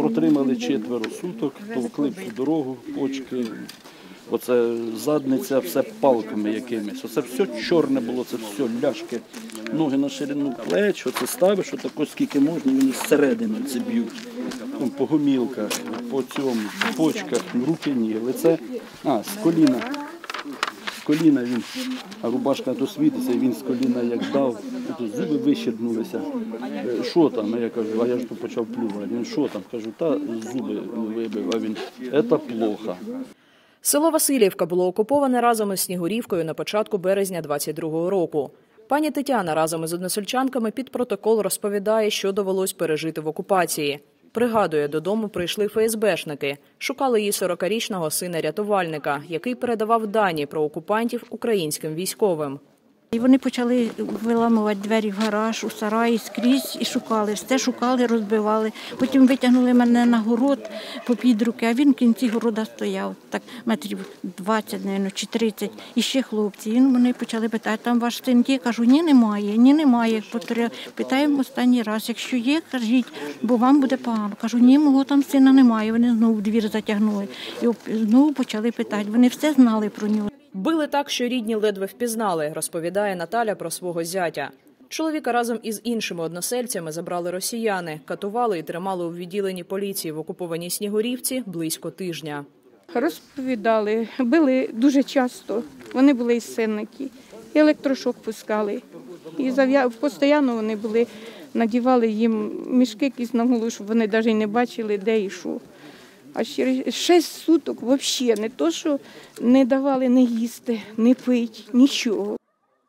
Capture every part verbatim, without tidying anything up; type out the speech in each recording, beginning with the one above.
Протримали четверо суток, товкли всю дорогу, почки, оце задниця, все палками якимись. Оце все чорне було, це все ляшки, ноги на ширину плеч, оце ставиш, отако скільки можна, вони зсередини це б'ють. Ну, по гомілках, по цьому, по почках, руки, ні, лице, а, з коліна. З коліна він, а рубашка то світиться, і він з коліна як дав, то зуби вищербнулися. Що там? А я кажу, а я ж тут почав плювати. Він, що там? Кажу, та зуби вибив, а він, це плохо. Село Васильівка було окуповане разом із Снігурівкою на початку березня двадцять другого року. Пані Тетяна разом із односельчанками під протокол розповідає, що довелось пережити в окупації. Пригадує, додому прийшли еф ес бешники. Шукали її сорокарічного сина-рятувальника, який передавав дані про окупантів українським військовим. І вони почали виламувати двері в гараж, у сараї, скрізь і шукали. Все шукали, розбивали. Потім витягнули мене на город попід руки, а він в кінці города стояв. Так метрів двадцять, мабуть, чи тридцять. І ще хлопці. І вони почали питати, там ваш син є? Кажу, ні, немає, ні, немає. Питаємо останній раз, якщо є, кажіть, бо вам буде погано. Кажу, ні, мого там сина немає. Вони знову в двір затягнули. І знову почали питати. Вони все знали про нього. Били так, що рідні ледве впізнали, розповідає Наталя про свого зятя. Чоловіка разом із іншими односельцями забрали росіяни, катували і тримали у відділенні поліції в окупованій Снігурівці близько тижня. Розповідали, били дуже часто, вони були із сенники, і електрошок пускали. І постійно вони були, надівали їм мішки якісь на голову, щоб вони навіть не бачили, де і що. А через шість суток взагалі не то, що не давали не їсти, не пити, нічого.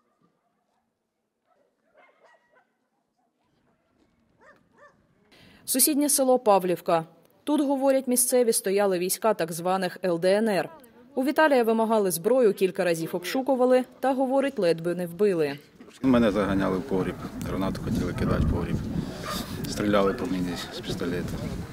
Сусіднє село Павлівка. Тут, говорять місцеві, стояли війська так званих ел де ен ер. У Віталія вимагали зброю, кілька разів обшукували та, говорить, ледве не вбили. Мене заганяли в погріб, гранату хотіли кидати в погріб. Стріляли по мені з пістолета.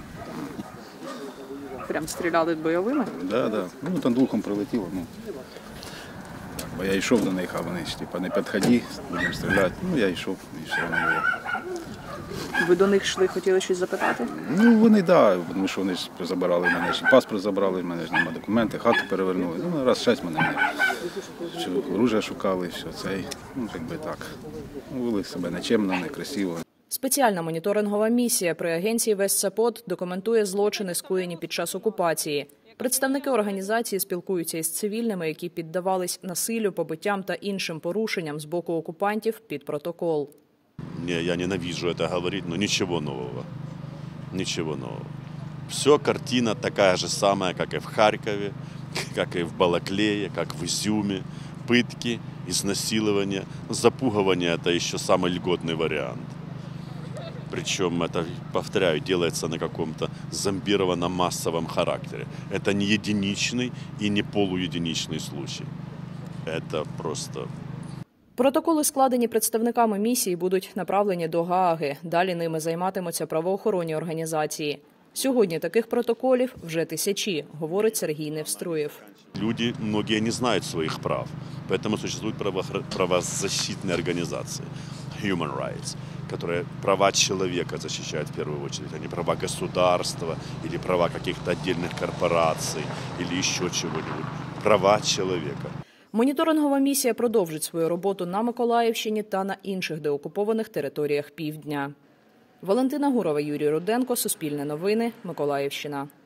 Прям стріляли бойовими? Так, да, так. Да. Ну, там духом прилетіло. Ну. Бо я йшов до них, а вони ж типу, не підходи, будемо стріляти. Ну, я йшов, і все одно було. Ви до них йшли, хотіли щось запитати? Ну, вони, так, да, тому що вони ж забирали мене, ще паспорт забрали, в мене ж немає документи, хату перевернули. Ну, раз шесть мене, що оружие шукали, все, цей, ну, якби так. Ну, вели себе нечемно, некрасиво. Спеціальна моніторингова місія при агенції Вестсапот документує злочини, скоєні під час окупації. Представники організації спілкуються із цивільними, які піддавались насиллю, побиттям та іншим порушенням з боку окупантів під протокол. Не, я ненавижу це говорити, але нічого нового. Нічого нового. Все, картина така ж сама, як і в Харкові, як і в Балаклее, як в Ізюмі. Пытки, изнасилования, запугивание – это еще самый льготный вариант. Причем это, повторяю, делается на каком-то зомбированном массовом характере. Это не единичный и не полуединичный случай. Это просто... Протоколи, складені представниками місії, будуть направлені до Гааги. Далі ними займатимуться правоохоронні організації. Сьогодні таких протоколів вже тисячі, говорить Сергій Невструєв. Люди, многие не знают своих прав, поэтому существуют правозащитные организации, human rights, которые права человека защищают в первую очередь, а не права государства или права каких-то отдельных корпораций или еще чего-нибудь. Права человека. Моніторингова місія продовжить свою роботу на Миколаївщині та на інших деокупованих територіях Півдня. Валентина Гурова, Юрій Руденко, Суспільне новини, Миколаївщина.